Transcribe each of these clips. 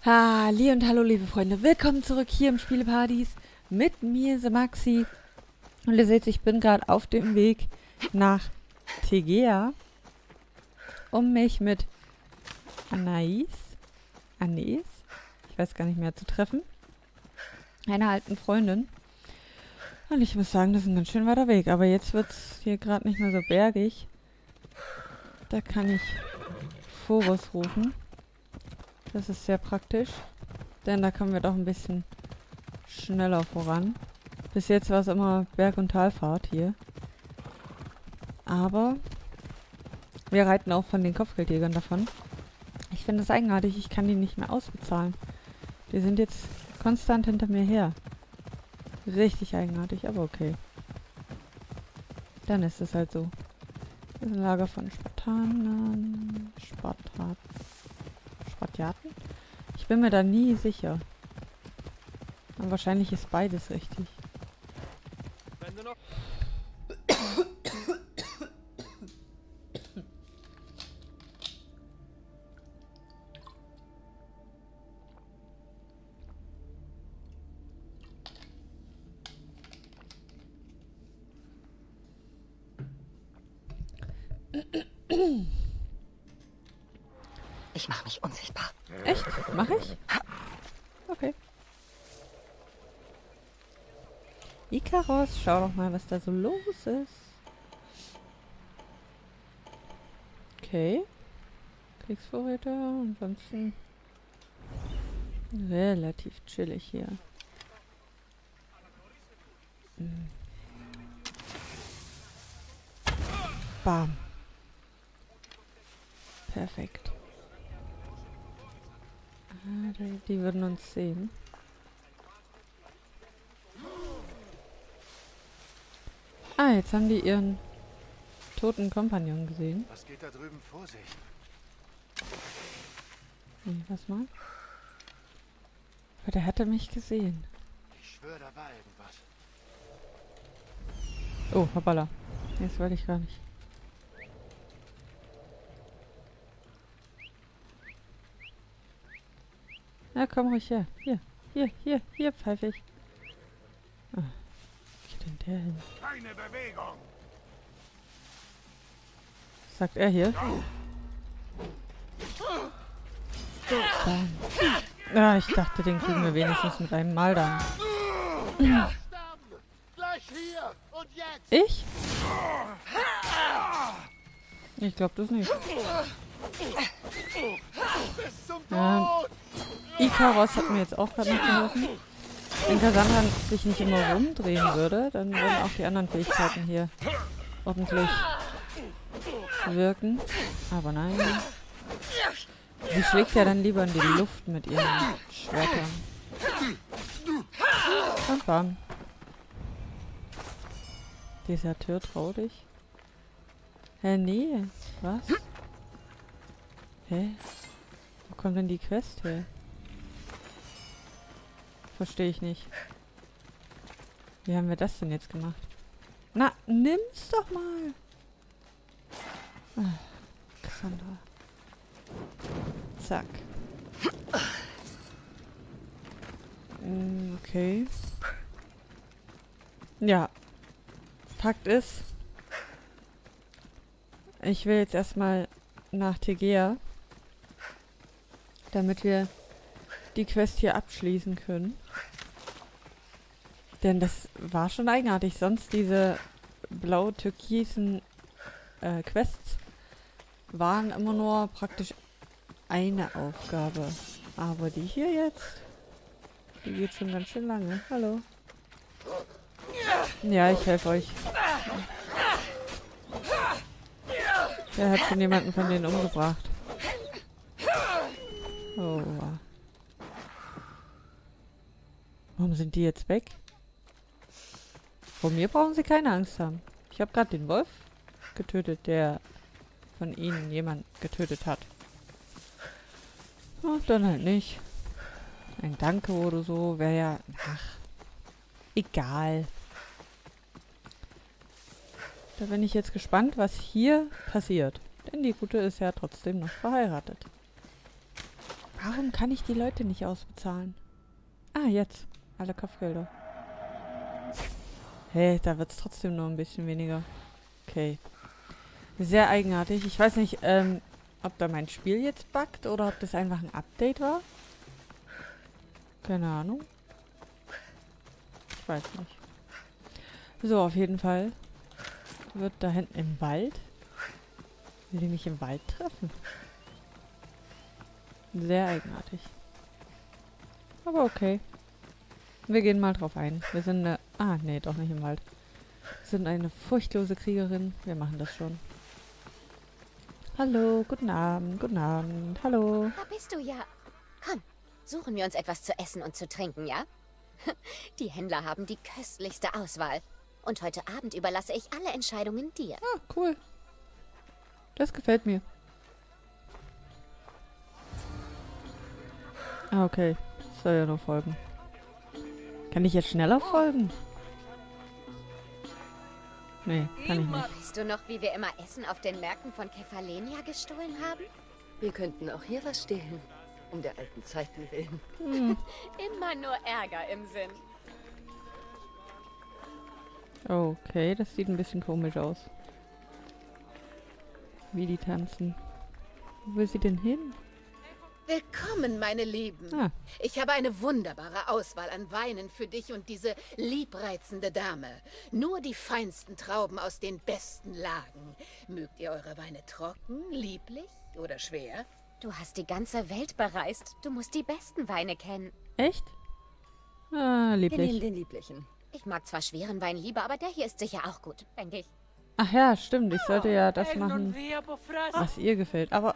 Halli und hallo liebe Freunde, willkommen zurück hier im Spieleparadies mit mir, The Maxi. Und ihr seht, ich bin gerade auf dem Weg nach Tegea, um mich mit Anais, ich weiß gar nicht mehr, zu treffen. Einer alten Freundin. Und ich muss sagen, das ist ein ganz schön weiter Weg, aber jetzt wird es hier gerade nicht mehr so bergig. Da kann ich Phobos rufen. Das ist sehr praktisch, denn da kommen wir doch ein bisschen schneller voran. Bis jetzt war es immer Berg- und Talfahrt hier. Aber wir reiten auch von den Kopfgeldjägern davon. Ich finde das eigenartig, ich kann die nicht mehr ausbezahlen. Die sind jetzt konstant hinter mir her. Richtig eigenartig, aber okay. Dann ist es halt so. Das ist ein Lager von Spartanern. Spartiaten? Ich bin mir da nie sicher. Und wahrscheinlich ist beides richtig. Wenn du noch Ich mache mich unsichtbar. Echt? Mach ich? Okay. Ikaros, schau doch mal, was da so los ist. Okay. Kriegsvorräte, ansonsten relativ chillig hier. Bam. Perfekt. Die würden uns sehen. Ah, jetzt haben die ihren toten Kompagnon gesehen. Was geht da drüben vor sich? Nee, was mal? Aber der hatte mich gesehen. Ich schwöre, da war irgendwas. Oh, hoppala. Jetzt wollte ich gar nicht. Na, komm ruhig her. Hier pfeife ich. Ah, wo geht denn der hin? Keine Bewegung! Was sagt er hier? Bam. Ah, ich dachte, den kriegen wir wenigstens mit einem Mal dann. Sterben! Gleich hier und jetzt! Ich? Ich glaube das nicht. Bis zum Ja. Tod! Ikaros hat mir jetzt auch gerade noch geholfen. Wenn Cassandra sich nicht immer rumdrehen würde, dann würden auch die anderen Fähigkeiten hier ordentlich wirken. Aber nein. Sie schlägt ja dann lieber in die Luft mit ihren Schwertern. Und bam. Deserteur, trau dich. Hä, nee. Was? Hä? Wo kommt denn die Quest her? Verstehe ich nicht. Wie haben wir das denn jetzt gemacht? Na, nimm's doch mal. Ah, Cassandra. Zack. Okay. Ja. Fakt ist, ich will jetzt erstmal nach Tegea, damit wir die Quest hier abschließen können. Denn das war schon eigenartig. Sonst diese blau-türkisen Quests waren immer nur praktisch eine Aufgabe. Aber die hier jetzt, die geht schon ganz schön lange. Hallo. Ja, ich helfe euch. Der hat schon jemanden von denen umgebracht. Oh. Warum sind die jetzt weg? Vor mir brauchen sie keine Angst haben. Ich habe gerade den Wolf getötet, der von ihnen jemand getötet hat. Ach, dann halt nicht. Ein Danke oder so wäre ja... Ach, egal. Da bin ich jetzt gespannt, was hier passiert. Denn die Gute ist ja trotzdem noch verheiratet. Warum kann ich die Leute nicht ausbezahlen? Ah, jetzt. Alle Kopfgelder. Hey, da wird es trotzdem nur ein bisschen weniger. Okay. Sehr eigenartig. Ich weiß nicht, ob da mein Spiel jetzt buggt oder ob das einfach ein Update war. Keine Ahnung. Ich weiß nicht. So, auf jeden Fall wird da hinten im Wald. Will die mich im Wald treffen? Sehr eigenartig. Aber okay. Wir gehen mal drauf ein. Wir sind eine... Ah, nee, doch nicht im Wald. Wir sind eine furchtlose Kriegerin. Wir machen das schon. Hallo, guten Abend, hallo. Da bist du ja. Komm, suchen wir uns etwas zu essen und zu trinken, ja? Die Händler haben die köstlichste Auswahl. Und heute Abend überlasse ich alle Entscheidungen dir. Ah, cool. Das gefällt mir. Ah, okay. Soll ja nur folgen. Kann ich jetzt schneller folgen? Nee, kann ich nicht. Weißt du noch, wie wir immer Essen auf den Märkten von Kefalenia gestohlen haben? Wir könnten auch hier was stehlen. Um der alten Zeiten willen. Immer nur Ärger im Sinn. Okay, das sieht ein bisschen komisch aus. Wie die tanzen. Wo will sie denn hin? Willkommen, meine Lieben. Ah. Ich habe eine wunderbare Auswahl an Weinen für dich und diese liebreizende Dame. Nur die feinsten Trauben aus den besten Lagen. Mögt ihr eure Weine trocken, lieblich oder schwer? Du hast die ganze Welt bereist. Du musst die besten Weine kennen. Echt? Ah, Wir nehmen lieblich. den lieblichen. Ich mag zwar schweren Wein lieber, aber der hier ist sicher auch gut, denke ich. Ach ja, stimmt. Ich sollte ja das machen, was ihr gefällt. Aber,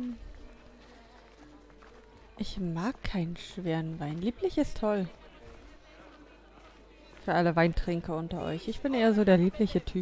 ich mag keinen schweren Wein. Lieblich ist toll. Für alle Weintrinker unter euch. Ich bin eher so der liebliche Typ.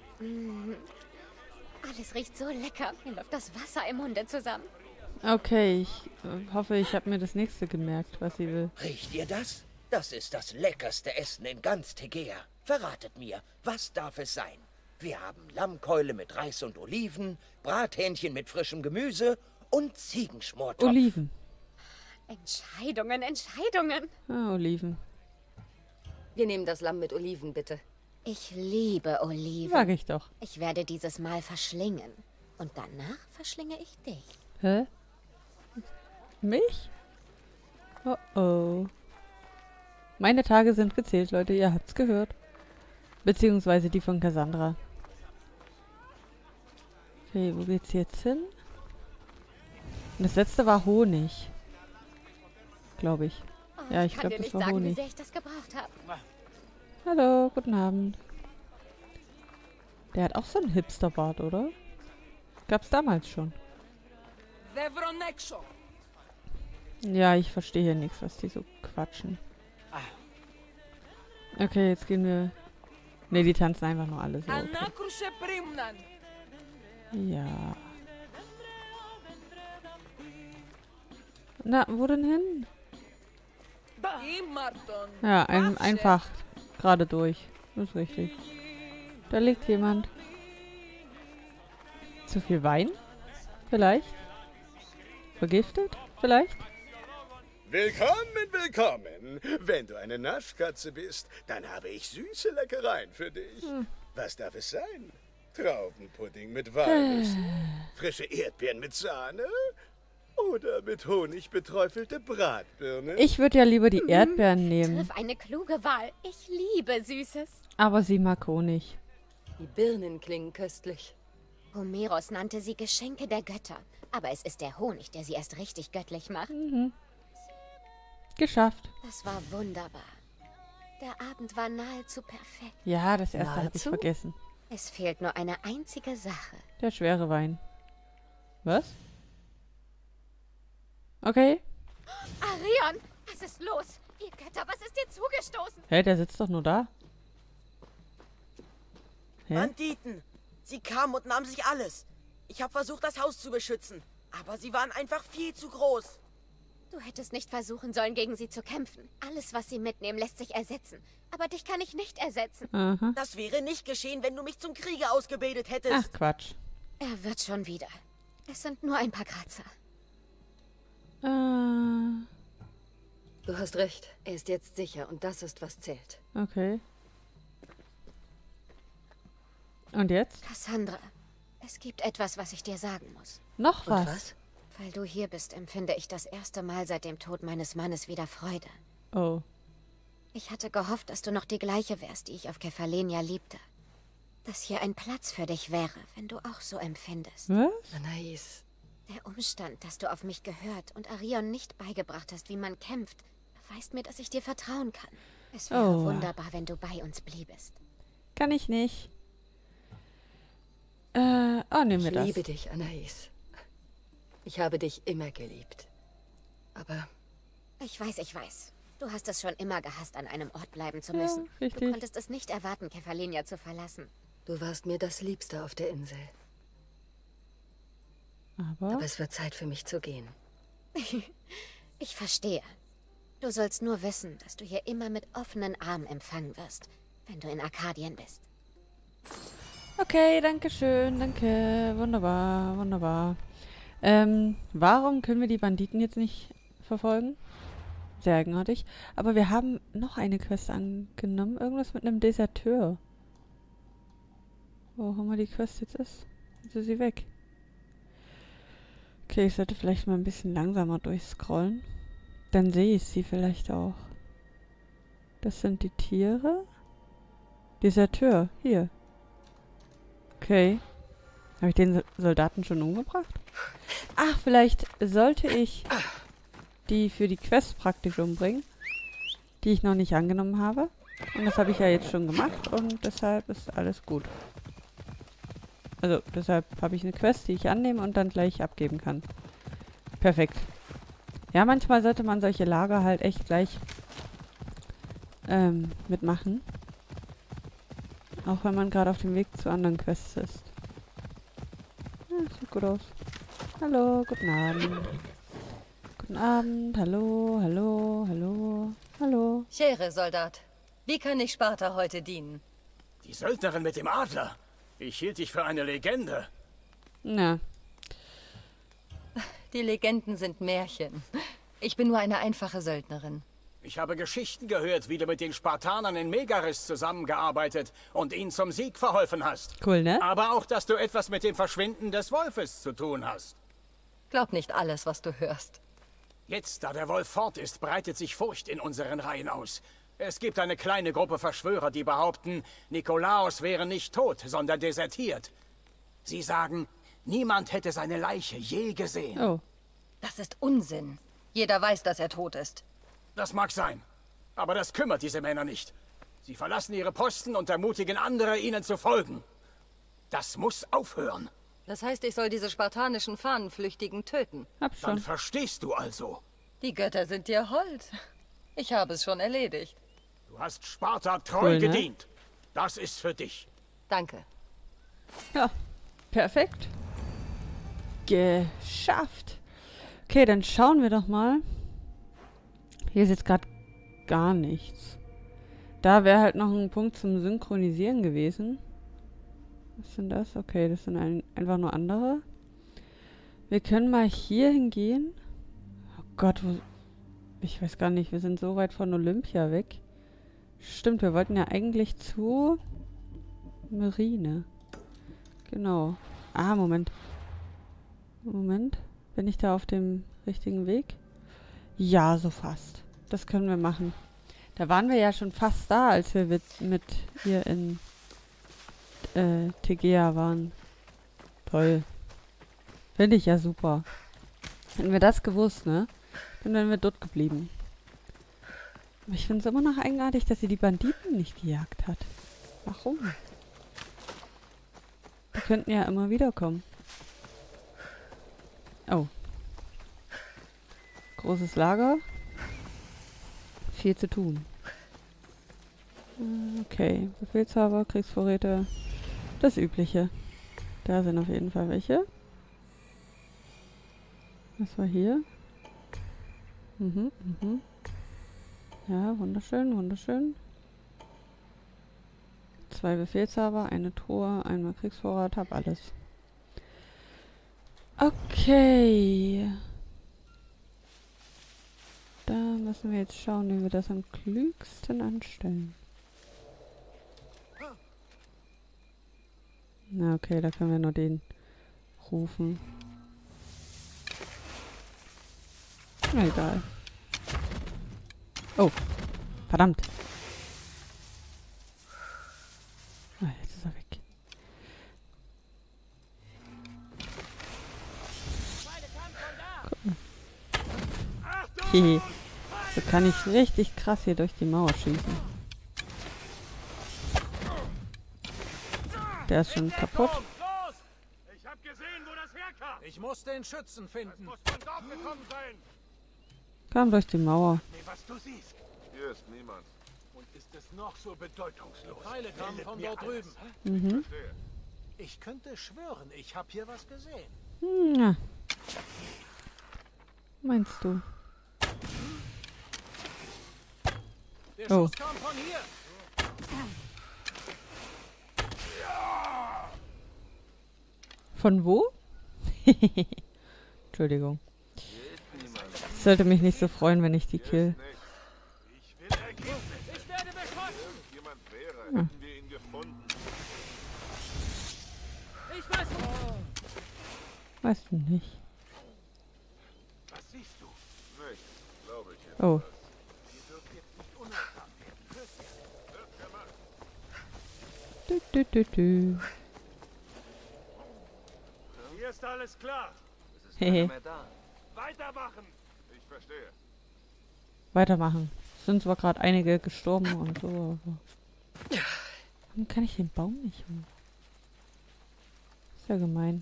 Alles riecht so lecker. Mir läuft das Wasser im Munde zusammen. Okay, ich hoffe, ich habe mir das nächste gemerkt, was sie will. Riecht ihr das? Das ist das leckerste Essen in ganz Tegea. Verratet mir, was darf es sein? Wir haben Lammkeule mit Reis und Oliven, Brathähnchen mit frischem Gemüse und Ziegenschmortopf. Oliven. Entscheidungen, Entscheidungen. Ah, Oliven. Wir nehmen das Lamm mit Oliven, bitte. Ich liebe Oliven. Sag ich doch. Ich werde dieses Mal verschlingen. Und danach verschlinge ich dich. Hä? Mich? Oh oh. Meine Tage sind gezählt, Leute. Ihr habt's gehört. Beziehungsweise die von Cassandra. Okay, wo geht's jetzt hin? Und das letzte war Honig. Glaube ich. Oh, Ja, ich kann glaube, dir das nicht war sagen, wie Honig. sehr ich das gebraucht habe. Hallo, guten Abend. Der hat auch so einen Hipsterbart, oder? Gab's damals schon. Ja, ich verstehe hier nichts, was die so quatschen. Okay, jetzt gehen wir... Ne, die tanzen einfach nur alle so. Okay. Ja. Na, wo denn hin? Ja, einfach gerade durch. Das ist richtig. Da liegt jemand. Zu viel Wein? Vielleicht? Vergiftet? Vielleicht? Willkommen, willkommen. Wenn du eine Naschkatze bist, dann habe ich süße Leckereien für dich. Was darf es sein? Traubenpudding mit Walnüssen, frische Erdbeeren mit Sahne oder mit Honig beträufelte Bratbirne? Ich würde ja lieber die Erdbeeren nehmen. Triff eine kluge Wahl. Ich liebe Süßes. Aber sie mag Honig. Die Birnen klingen köstlich. Homeros nannte sie Geschenke der Götter. Aber es ist der Honig, der sie erst richtig göttlich macht. Geschafft. Das war wunderbar. Der Abend war nahezu perfekt. Ja, das erste habe ich Nahezu? vergessen. Es fehlt nur eine einzige Sache. Der schwere Wein. Was? Okay. Arion, was ist los? Ihr Götter, was ist dir zugestoßen? Hä, der sitzt doch nur da. Hä? Banditen! Sie kamen und nahmen sich alles. Ich habe versucht, das Haus zu beschützen. Aber sie waren einfach viel zu groß. Du hättest nicht versuchen sollen, gegen sie zu kämpfen. Alles, was sie mitnehmen, lässt sich ersetzen. Aber dich kann ich nicht ersetzen. Aha. Das wäre nicht geschehen, wenn du mich zum Krieger ausgebildet hättest. Ach, Quatsch. Er wird schon wieder. Es sind nur ein paar Kratzer. Du hast recht. Er ist jetzt sicher und das ist, was zählt. Okay. Und jetzt? Cassandra, es gibt etwas, was ich dir sagen muss. Noch Und was? was? Weil du hier bist, empfinde ich das erste Mal seit dem Tod meines Mannes wieder Freude. Oh. Ich hatte gehofft, dass du noch die gleiche wärst, die ich auf Kefalonia liebte. Dass hier ein Platz für dich wäre, wenn du auch so empfindest. Was? Anais. Der Umstand, dass du auf mich gehört und Arion nicht beigebracht hast, wie man kämpft, beweist mir, dass ich dir vertrauen kann. Es wäre wunderbar, wenn du bei uns bliebest. Kann ich nicht. Nehmen wir Ich das. liebe dich, Anais. Ich habe dich immer geliebt. Aber Ich weiß. Du hast es schon immer gehasst, an einem Ort bleiben zu Ja, müssen. Du richtig. konntest es nicht erwarten, Kefalonia zu verlassen. du warst mir das Liebste auf der Insel. Aber Aber es wird Zeit für mich zu gehen. Ich verstehe. Du sollst nur wissen, dass du hier immer mit offenen Armen empfangen wirst, wenn du in Arkadien bist. okay, danke schön, danke. Wunderbar, wunderbar. Warum können wir die Banditen jetzt nicht verfolgen? Sehr eigenartig. Aber wir haben noch eine Quest angenommen. Irgendwas mit einem Deserteur. Wo auch immer die Quest jetzt ist. Jetzt ist sie weg. Okay, ich sollte vielleicht mal ein bisschen langsamer durchscrollen. Dann sehe ich sie vielleicht auch. Das sind die Tiere. Deserteur, hier. Okay. Habe ich den Soldaten schon umgebracht? Ach, vielleicht sollte ich die für die Quest praktisch umbringen, die ich noch nicht angenommen habe. Und das habe ich ja jetzt schon gemacht und deshalb ist alles gut. Also, deshalb habe ich eine Quest, die ich annehme und dann gleich abgeben kann. Perfekt. Ja, manchmal sollte man solche Lager halt echt gleich mitmachen. Auch wenn man gerade auf dem Weg zu anderen Quests ist. Ja, sieht gut aus. Hallo, guten Abend. Guten Abend, hallo, hallo, hallo, hallo. Schere, Soldat. Wie kann ich Sparta heute dienen? Die Söldnerin mit dem Adler. Ich hielt dich für eine Legende. Na, Die Legenden sind Märchen. Ich bin nur eine einfache Söldnerin. Ich habe Geschichten gehört, wie du mit den Spartanern in Megaris zusammengearbeitet und ihnen zum Sieg verholfen hast. cool, ne? Aber auch, dass du etwas mit dem Verschwinden des Wolfes zu tun hast. Glaub nicht alles, was du hörst. Jetzt, da der Wolf fort ist, breitet sich Furcht in unseren Reihen aus. Es gibt eine kleine Gruppe Verschwörer, die behaupten, Nikolaos wäre nicht tot, sondern desertiert. Sie sagen, niemand hätte seine Leiche je gesehen. Oh, Das ist Unsinn. Jeder weiß, dass er tot ist. Das mag sein, aber das kümmert diese Männer nicht. Sie verlassen ihre Posten und ermutigen andere, ihnen zu folgen. Das muss aufhören. Das heißt, ich soll diese spartanischen Fahnenflüchtigen töten. hab Dann schon. verstehst du also. Die Götter sind dir hold. Ich habe es schon erledigt. Du hast Sparta treu Cool, ne? gedient. Das ist für dich. Danke. Ja, perfekt. Geschafft. Okay, dann schauen wir doch mal. Hier ist jetzt gerade gar nichts. Da wäre halt noch ein Punkt zum Synchronisieren gewesen. Was sind das? Okay, das sind einfach nur andere. Wir können mal hier hingehen. Oh Gott, wo... Ich weiß gar nicht, wir sind so weit von Olympia weg. Stimmt, wir wollten ja eigentlich zu... Marine. Genau. Ah, Moment. Moment. Bin ich da auf dem richtigen Weg? Ja, so fast. Das können wir machen. Da waren wir ja schon fast da, als wir mit ihr in Tegea waren. Toll. Finde ich ja super. Hätten wir das gewusst, ne? Dann wären wir dort geblieben. Aber ich finde es immer noch eigenartig, dass sie die Banditen nicht gejagt hat. Warum? Die könnten ja immer wieder kommen. Oh. Großes Lager. Viel zu tun. Okay. Befehlshaber, Kriegsvorräte. Das Übliche. Da sind auf jeden Fall welche. Was war hier? Mhm. Ja, wunderschön, wunderschön. 2 Befehlshaber, eine Truhe, einmal Kriegsvorrat, hab alles. Okay. Da, müssen wir jetzt schauen, wie wir das am klügsten anstellen. Na okay, da können wir nur den rufen. Na egal. Oh, verdammt. Ah, jetzt ist er weg. Guck mal. Hehe. So kann ich richtig krass hier durch die Mauer schießen. Der ist schon kaputt. Ich hab gesehen, wo das herkam. Ich muss den Schützen finden. Das muss von dort gekommen sein. Kam durch die Mauer. Nee, was du siehst. Hier ist niemand. Und ist es noch so bedeutungslos? Die Pfeile kamen von dort drüben. Mhm. Ich könnte schwören, ich habe hier was gesehen. Ja. Meinst du? Der Oh. Schuss kam von hier. Von wo? Entschuldigung. Ich sollte mich nicht so freuen, wenn ich die kill. Ich will Ergebnis. Ich werde beschossen. Jemand wäre, hätten wir ihn gefunden. Ich weiß nicht. Weißt du nicht. Was siehst du? Nicht, glaube ich. Oh. Sie wird jetzt nicht unaufmerksam werden. Wird gemacht. Du. Hier ist alles klar. Hehe. Weitermachen. Ich verstehe. Weitermachen. Es sind zwar gerade einige gestorben und so, aber... Warum kann ich den Baum nicht hoch? Ist ja gemein.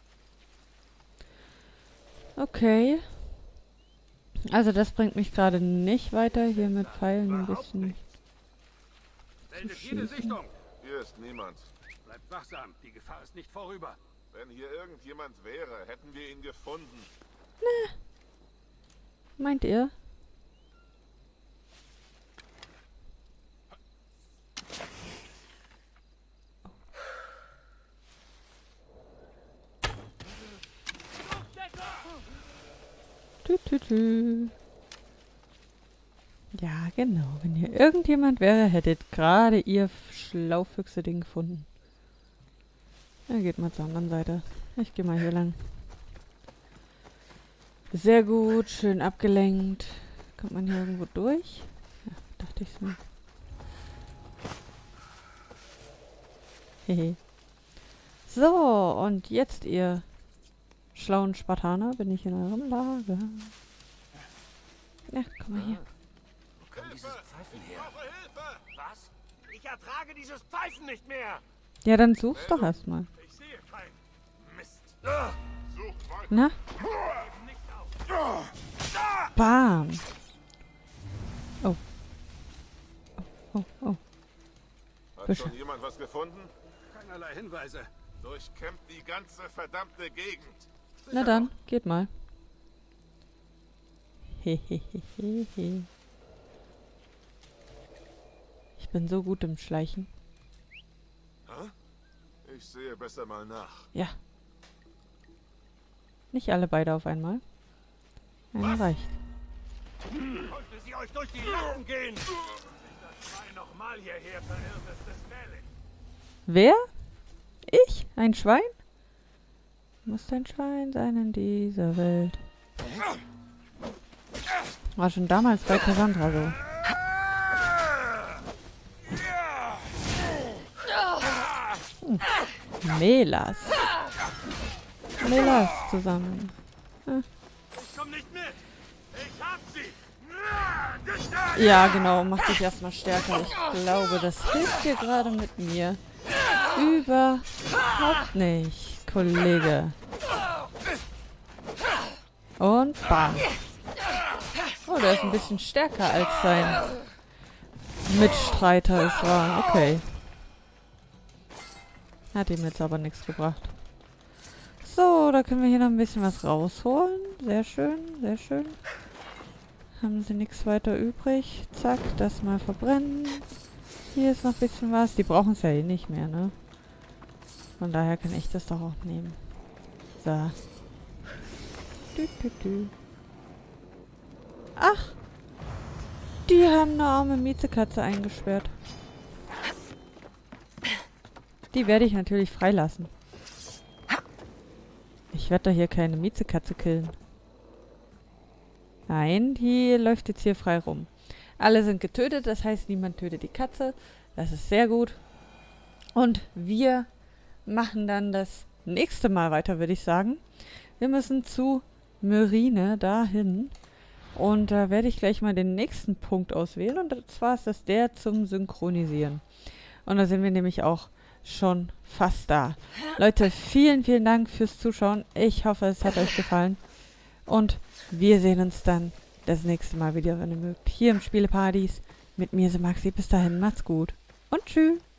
Okay. Also das bringt mich gerade nicht weiter, hier mit Pfeilen ein bisschen zu Meldet jede schießen. Sichtung. Hier ist niemand. Bleibt wachsam. Die Gefahr ist nicht vorüber. Wenn hier irgendjemand wäre, hätten wir ihn gefunden. Meint ihr? Tü. Ja, genau. Wenn hier irgendjemand wäre, hättet gerade ihr Schlaufüchse den gefunden. Ja, geht mal zur anderen Seite. Ich gehe mal hier lang. Sehr gut, schön abgelenkt. Kommt man hier irgendwo durch? Ja, dachte ich mir. Hehe. So, und jetzt ihr schlauen Spartaner, bin ich in eurem Lager. Ja, komm mal hier. Wo kommt dieses Pfeifen her? Hilfe! Was? Ich ertrage dieses Pfeifen nicht mehr. Ja, dann such's doch erstmal. Ich sehe keinen Mist. Sucht weiter. Na? Nicht auf. Bam! Oh. Oh. Hat Büsche. schon jemand was gefunden? Keinerlei Hinweise. Durchkämmt die ganze verdammte Gegend. Na dann, geht mal. Hehehehe. Ich bin so gut im Schleichen. Ich sehe besser mal nach. Ja. Nicht alle beide auf einmal. Einer reicht. Konnte sie euch durch die Lappen gehen? Wenn das Schwein nochmal hierher verirrt ist, das wähle. Wer? Ich? Ein Schwein? Muss ein Schwein sein in dieser Welt. War schon damals bei Cassandra so. Melas. Melas zusammen. Ich komm nicht mit. Ich hab sie. Ja, genau. Mach dich erstmal stärker. Ich glaube, das hilft dir gerade mit mir. Überhaupt nicht, Kollege. Und bam. Oh, der ist ein bisschen stärker als sein Mitstreiter es war. Okay. Hat ihm jetzt aber nichts gebracht. So, da können wir hier noch ein bisschen was rausholen. Sehr schön, sehr schön. Haben sie nichts weiter übrig. Zack, das mal verbrennen. Hier ist noch ein bisschen was. Die brauchen es ja eh nicht mehr, ne? Von daher kann ich das doch auch nehmen. So. Ach. die haben eine arme Miezekatze eingesperrt. Die werde ich natürlich freilassen. Ich werde doch hier keine Miezekatze killen. Nein, die läuft jetzt hier frei rum. Alle sind getötet, das heißt, niemand tötet die Katze. Das ist sehr gut. Und wir machen dann das nächste Mal weiter, würde ich sagen. Wir müssen zu Myrine dahin. Und da werde ich gleich mal den nächsten Punkt auswählen. Und zwar ist das der zum Synchronisieren. Und da sind wir nämlich auch schon fast da. Leute, vielen, vielen Dank fürs Zuschauen. Ich hoffe, es hat euch gefallen. Und wir sehen uns dann das nächste Mal wieder, wenn ihr mögt. Hier im Spieleparadies mit mir, Maxi. Bis dahin, macht's gut. Und tschüss.